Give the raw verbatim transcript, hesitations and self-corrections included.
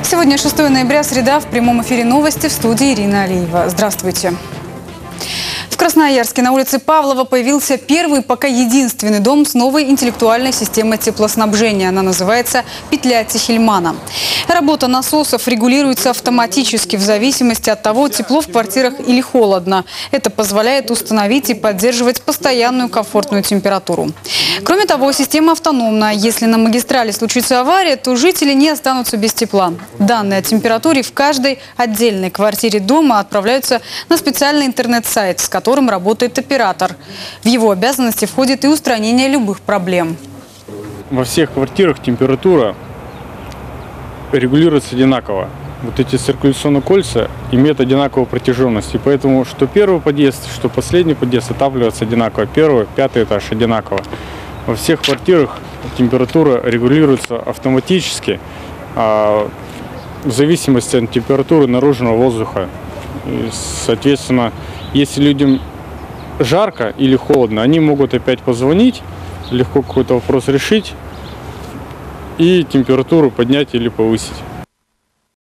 Сегодня шестое ноября, среда, в прямом эфире новости, в студии Ирина Алиева. Здравствуйте. В Красноярске на улице Павлова появился первый, пока единственный дом с новой интеллектуальной системой теплоснабжения. Она называется «Петля Тихельмана». Работа насосов регулируется автоматически в зависимости от того, тепло в квартирах или холодно. Это позволяет установить и поддерживать постоянную комфортную температуру. Кроме того, система автономна. Если на магистрали случится авария, то жители не останутся без тепла. Данные о температуре в каждой отдельной квартире дома отправляются на специальный интернет-сайт, с которым работает оператор. В его обязанности входит и устранение любых проблем. Во всех квартирах температура регулируется одинаково. Вот эти циркуляционные кольца имеют одинаковую протяженность. И поэтому что первый подъезд, что последний подъезд отапливается одинаково. Первый, пятый этаж одинаково. Во всех квартирах температура регулируется автоматически а, в зависимости от температуры наружного воздуха. И, соответственно, если людям жарко или холодно, они могут опять позвонить, легко какой-то вопрос решить и температуру поднять или повысить.